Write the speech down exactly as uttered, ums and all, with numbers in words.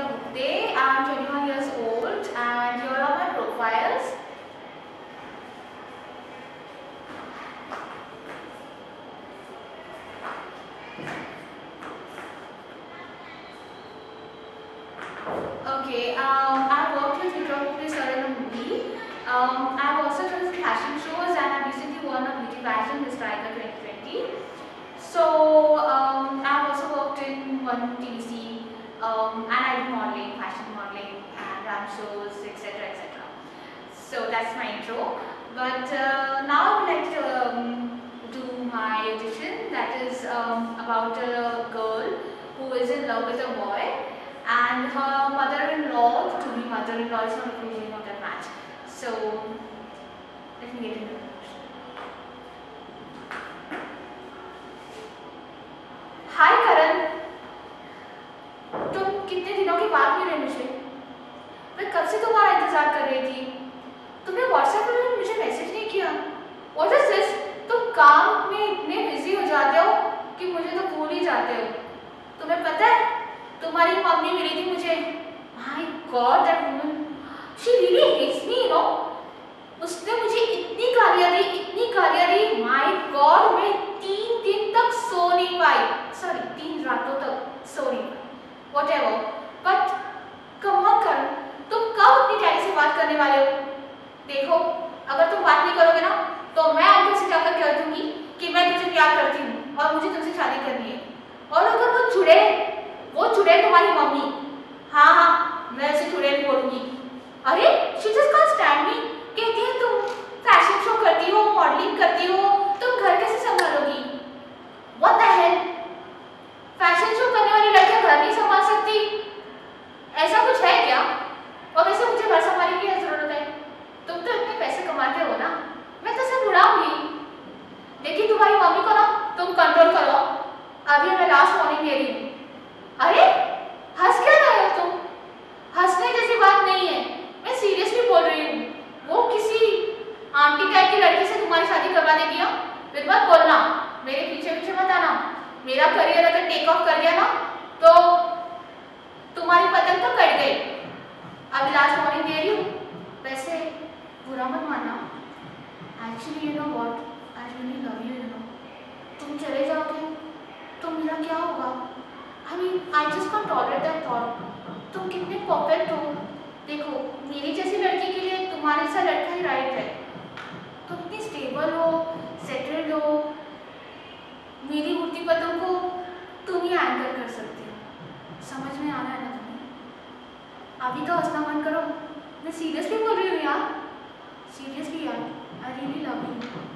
Ritika Gupte. I'm twenty-one years old and here are my profiles. Okay, um, I've worked with Ritika Gupte sir in a movie. Um, I've also done some fashion shows and I've recently won a beauty pageant Miss Tiger twenty twenty. So um, I've also worked in one T V C um, and I do modeling, fashion modeling and run shows, et cetera et cetera. So that's my intro. But uh, now I would like to um, do my audition, that is um, about a girl who is in love with a boy and her mother-in-law, to be mother-in-law is not approving of that match. So let me get into it. हाय करण, तुम कितने दिनों के बाद मिले मुझे? मैं कब से तुम्हारा इंतजार कर रही थी। तुमने व्हाट्सएप पर मुझे मैसेज नहीं किया। What is this? तुम काम में इतने बिजी हो जाते हो कि मुझे तो भूल ही जाते हो। तुम्हें पता है, तुम्हारी मम्मी मिली थी मुझे। My God, that woman, she really hates me, you know. उसने मुझे इतनी गालियाँ दी, इतनी गालियाँ दी। My God, मैं तीन दिन तक सो नहीं पाई। सॉरी, तीन रातों तक सो नहीं पाई। Whatever. But come on करण, तुम कब अपनी डैडी से बात करने वाले हो? देखो, अगर तुम बात नहीं करोगे ना, तो मैं अंकल से जाकर कह दूंगी कि मैं तुझे प्यार करती हूँ और मुझे तुमसे शादी करनी है। और अगर वो चुड़े, वो चुड़े तुम्हारी मम्मी, हाँ हाँ, मैं उसे चुड़े नहीं बोलूँगी। अरे, she just can't stand me. कहती है तुम फैशन शो करती हो, मॉडलिंग करती हो, तुम घर कैसे संभालोगी? What the hell? Fashion show करने वाली लड़कियां घर नहीं संभाल सकती? ऐसा कुछ है क्या? और वैसे मुझे घर संभालने की क्या जरूरत है? तुम तो इतने पैसे कमाते हो ना, मैं तो सब उड़ाऊंगी। लेकिन तुम्हारी मम्मी को ना तुम कंट्रोल करो। अभी मैं लास्ट वार्निंग दे रही हूँ। अरे, हंस क्या रहे हो तुम? हंसने जैसी बात नहीं है, मैं सीरियसली बोल रही हूँ। वो किसी आंटी टाइप की लड़की से तुम्हारी शादी करवा देगी ना, फिर मत बोलना, मेरे पीछे पीछे मत आना। मेरा करियर अगर टेक ऑफ कर गया ना, तो तुम्हारी पतंग तो कट गई। अभी लास्ट वार्निंग दे रही हूँ। वैसे बुरा मत मानना। Actually you know what, I really love you, you know. तुम चले जाओगे तो मेरा क्या होगा? I mean I just can't tolerate that thought. तुम कितने परफेक्ट हो। देखो, मेरी जैसी लड़की के लिए तुम्हारे सा लड़का ही राइट है। तुम इतनी स्टेबल हो, सेटल्ड हो, मेरी उड़ती पतंग को तुम ही एंकर कर सकते हो। समझ में आ रहा है ना तुम्हें? अभी तो हंसना बंद करो, मैं सीरियसली बोल रही हूँ यार, सीरियसली यार, आई रियली लव यू।